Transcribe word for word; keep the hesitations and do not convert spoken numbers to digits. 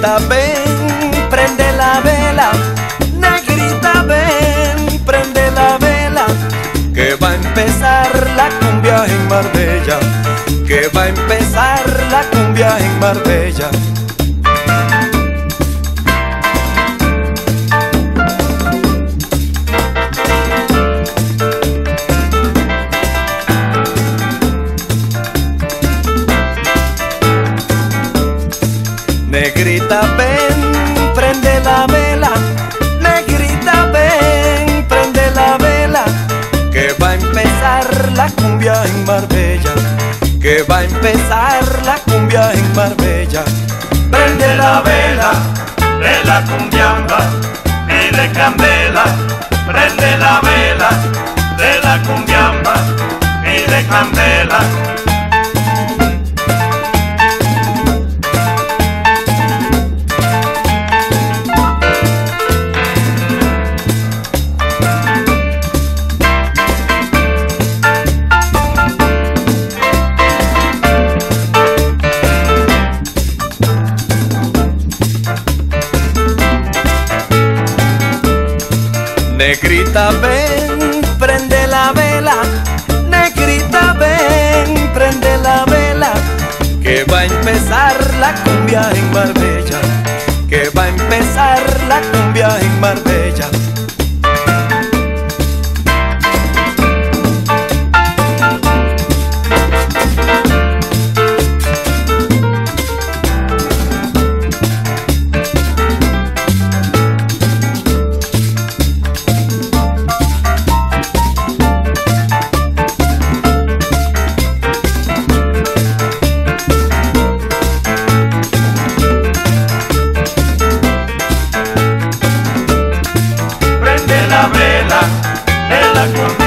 Negrita, ven, prende la vela. Negrita, ven, prende la vela. Que va a empezar la cumbia en Marbella. Que va a empezar la cumbia en Marbella. Negrita, ven, prende la vela. Negrita, ven, prende la vela. Que va a empezar la cumbia en Marbella. Que va a empezar la cumbia en Marbella. Prende la vela de la cumbiamba y de candela. Prende la vela de la cumbiamba y de candela. Negrita, ven, prende la vela. Negrita, ven, prende la vela. Que va a empezar la cumbia en Marbella. Que va a empezar la cumbia en Marbella. La vela de la